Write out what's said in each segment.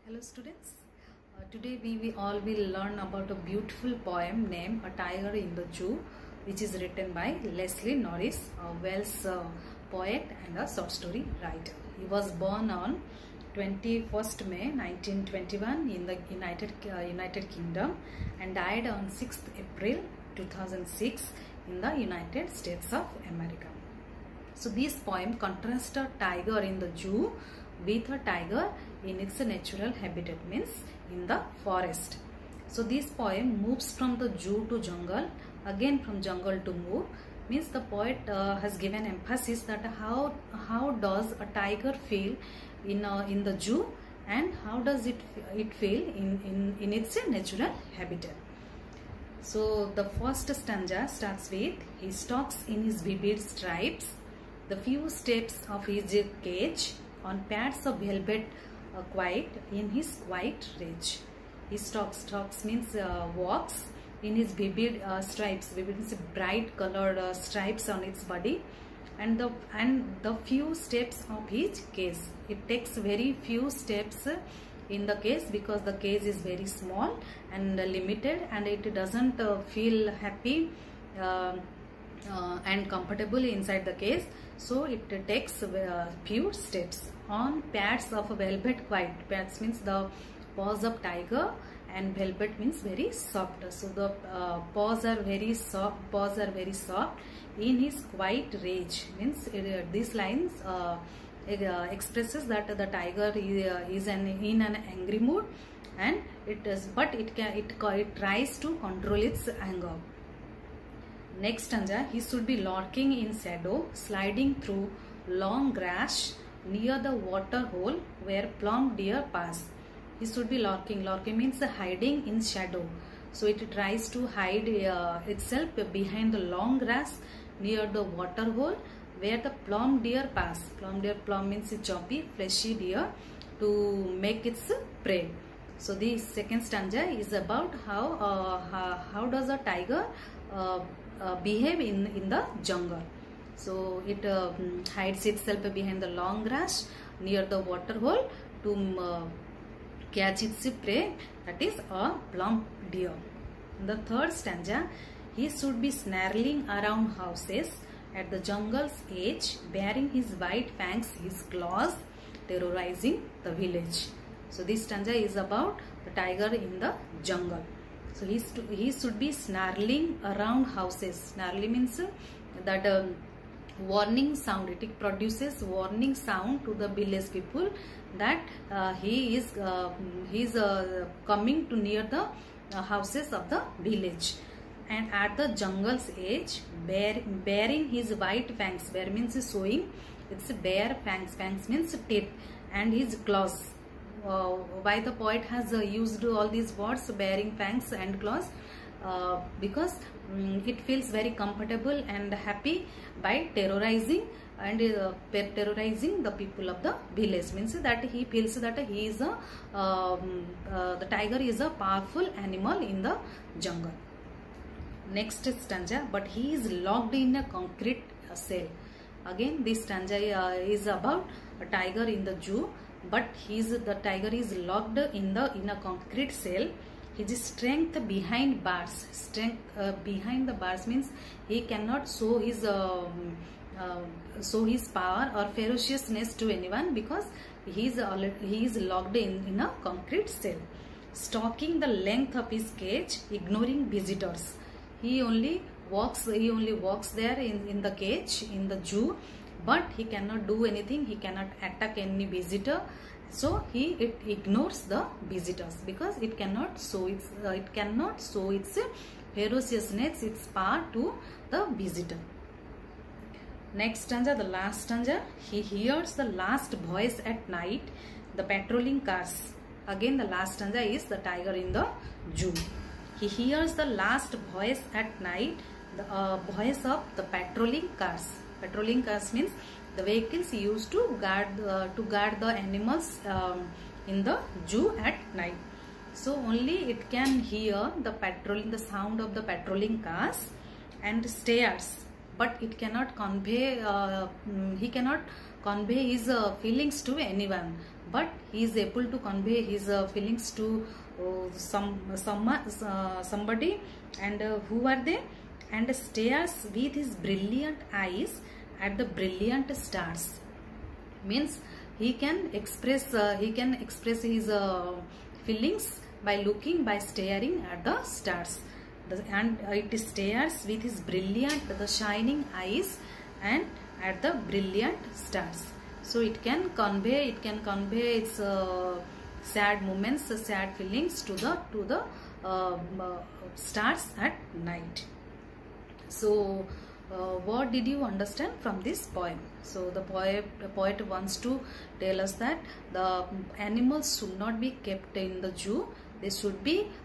Hello students, today we all will learn about a beautiful poem named A Tiger in the Zoo, which is written by Leslie Norris, a Welsh poet and a short story writer. He was born on 21st May 1921 in the United Kingdom and died on 6th April 2006 in the United States of America. So this poem contrasts a tiger in the zoo with a tiger in its natural habitat, means in the forest. So this poem moves from the zoo to jungle, again from jungle to move, means the poet has given emphasis that how does a tiger feel in the zoo and how does it feel in its natural habitat. So the first stanza starts with, he stalks in his vivid stripes the few steps of his cage on pads of velvet quiet in his quiet rage. He stalks means walks in his vivid stripes. Vivid means bright colored stripes on its body, and the few steps of his cage. It takes very few steps in the cage because the cage is very small and limited, and it doesn't feel happy and comfortable inside the cage. So it takes few steps on pads of velvet quiet. Pads means the paws of tiger, and velvet means very soft. So the paws are very soft. In his quiet rage, means these lines expresses that the tiger is in an angry mood, and it tries to control its anger. Next stanza, he should be lurking in shadow, sliding through long grass near the water hole where plump deer pass. He should be lurking. Lurking means hiding in shadow. So it tries to hide itself behind the long grass near the water hole where the plump deer pass. Plump means a choppy, fleshy deer to make its prey. So the second stanza is about how does a tiger behave in the jungle. So it hides itself behind the long grass near the water hole to catch its prey, that is a plump deer. In the third stanza, he should be snarling around houses at the jungle's edge, bearing his white fangs, his claws, terrorizing the village. So this stanza is about the tiger in the jungle. So he should be snarling around houses. Snarling means that warning sound. It produces warning sound to the village people that he is coming to near the houses of the village. And at the jungle's edge, bearing his white fangs. Bear means showing. It's bare fangs. Fangs means teeth, and his claws. Why the poet has used all these words, bearing fangs and claws? Because it feels very comfortable and happy by terrorizing the people of the village. Means that he feels that he is the tiger is a powerful animal in the jungle. Next stanza, but he is locked in a concrete cell. Again, this stanza is about a tiger in the zoo, but the tiger is locked in a concrete cell. His strength behind bars. Strength behind the bars means he cannot show his power or ferociousness to anyone because he is locked in a concrete cell. Stalking the length of his cage, ignoring visitors. He only walks there in the cage in the zoo, but he cannot do anything. He cannot attack any visitor. So it ignores the visitors because it cannot show its ferociousness, its power to the visitor. Next stanza, the last stanza, he hears the last voice at night, the patrolling cars. Again, the last stanza is the tiger in the zoo. He hears the last voice at night, the voice of the patrolling cars. Patrolling cars means the vehicles used to guard the animals in the zoo at night. So only it can hear the sound of the patrolling cars and stairs, but it cannot convey. He cannot convey his feelings to anyone. but he is able to convey his feelings to somebody, and who are they? And stares with his brilliant eyes at the brilliant stars. Means he can express his feelings by staring at the stars, and it stares with his brilliant, the shining eyes, and at the brilliant stars. So it can convey its sad moments, sad feelings to the stars at night. So what did you understand from this poem? So the poet wants to tell us that the animals should not be kept in the zoo. They should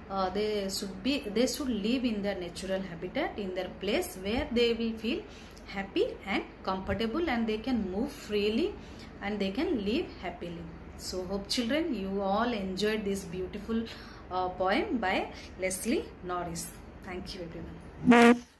live in their natural habitat, in their place where they will feel happy and comfortable, and they can move freely and they can live happily. So hope children you all enjoyed this beautiful poem by Leslie Norris. Thank you everyone.